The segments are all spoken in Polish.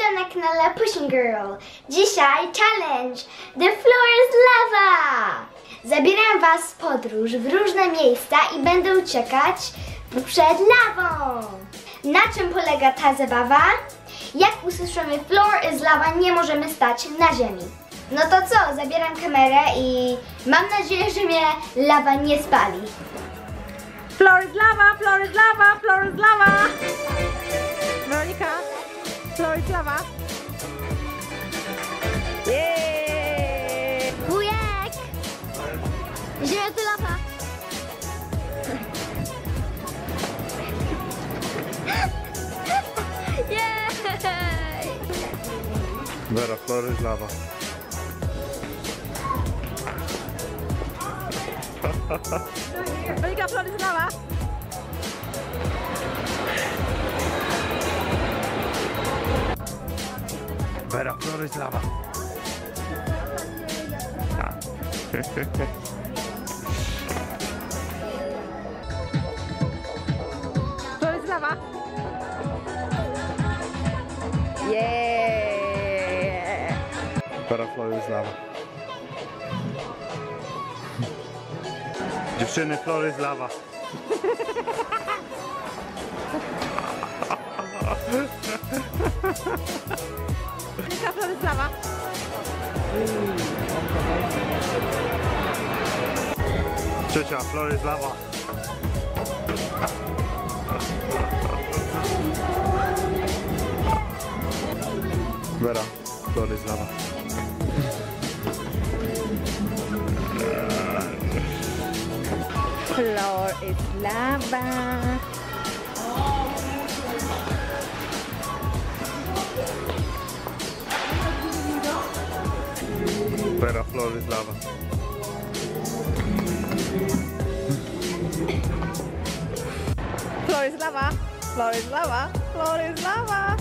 Witam na kanale Pushing Girl. Dzisiaj challenge The Floor is Lava. Zabieram Was w podróż w różne miejsca i będę uciekać przed lawą. Na czym polega ta zabawa? Jak usłyszymy Floor is Lava, nie możemy stać na ziemi. No to co? Zabieram kamerę i mam nadzieję, że mnie lawa nie spali. Floor is lava, floor is lava, floor is lava. Weronika, floor is lava. Yeee! Wujek! Ziemia to lawa. Jej! Vera, floor is lava. Weronika, floor is lava. Vera, floor is lava. Floor is lava. Yeah! Vera, floor is lava. Dziewczyny, floor is lava. Weronika, floor is lava. Ciocia, floor is lava. Vera, floor is lava. Floor is lava. Vera, floor is lava. Floor is lava. Floor is lava. Floor is lava.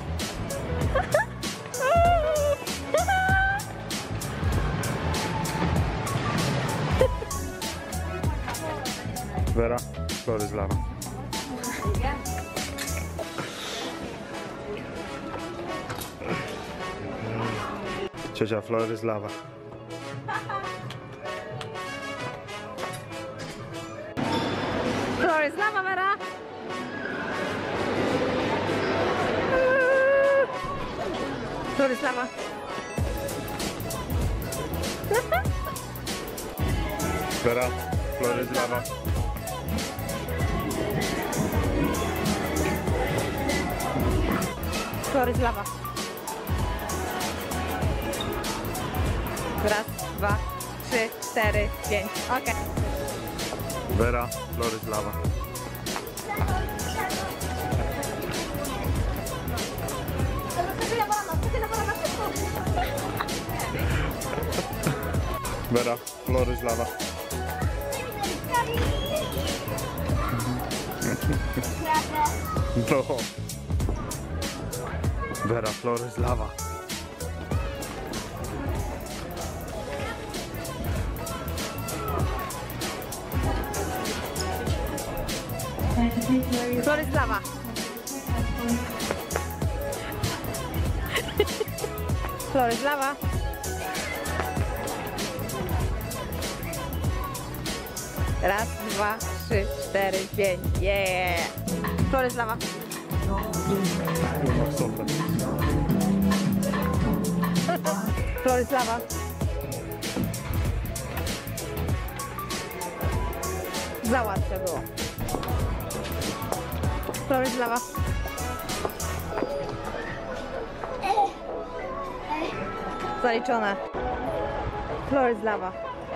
Vera, floor is lava. Ciocia, floor is lava. Floor is lava, Vera. Floor is lava. Vera, floor is lava. Floor is lava. Raz, dwa, trzy, cztery, pięć. Okej. Vera, floor is lava. Vera, floor is lava. No. Vera, floor is lava. Floor is lava. Floor is lava. Raz, dwa, trzy, cztery, pięć. Yeah! Floor is lava. Super. Floor is lava. Za łatwe było. Floor is lava. Zaliczone. Floor is lava.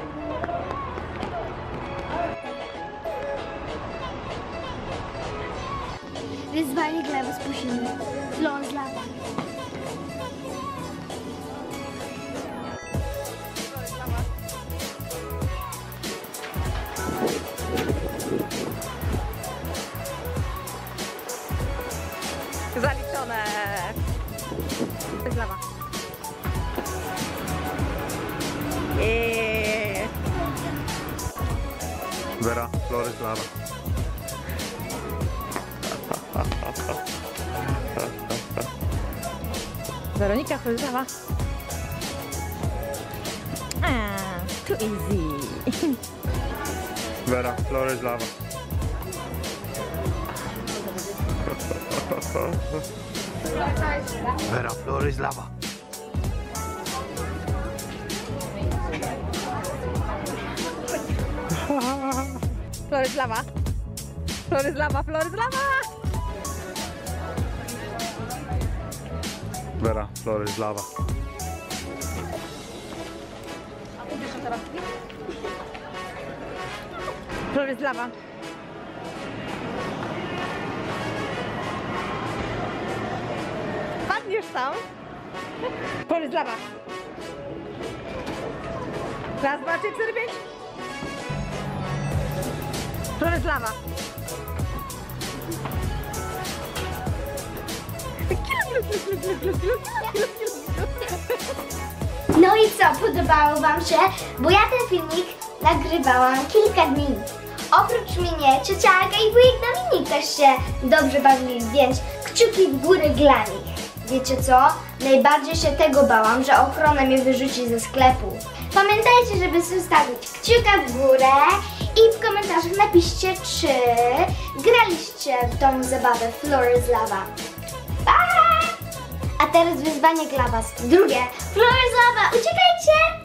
Wyzwanie gleby spuścimy. Floor is Lava. Zaliczone. To jest lawa. Vera, floor is lava. Weronika, Flory z lawa. Too easy. Vera, Flory z lawa. Vera, Flory z lawa. Flory z lawa. Flory z lawa, Flory z lawa. Vera, Flory z lawa. Flory z lawa. Padniesz tam. Flory z lawa. Raz, dwa, trzy, cztery, pięć. Flory z lawa. No i co, podobało Wam się? Bo ja ten filmik nagrywałam kilka dni. Oprócz mnie ciocia Aga i wujek Dominik też się dobrze bawili, więc kciuki w górę dla nich. Wiecie co? Najbardziej się tego bałam, że ochrona mnie wyrzuci ze sklepu. Pamiętajcie, żeby zostawić kciuka w górę i w komentarzach napiszcie, czy graliście w tą zabawę Flory z lawa. Pa! A teraz wyzwanie dla Was. Drugie. Flory z lawa, uciekajcie!